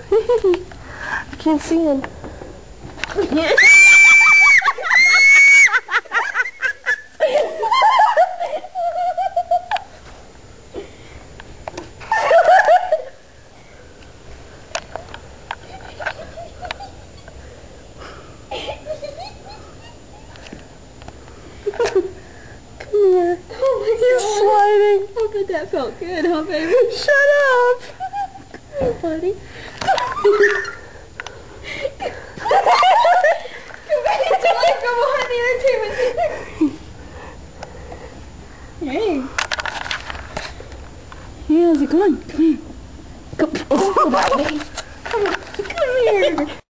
I can't see him. Come here. Oh my He's God. sliding. Oh, but that felt good, huh, baby? Shut up. Hey, buddy. Go behind the entertainment center. Hey. Yeah, how's it going? Come here. Come on, come here.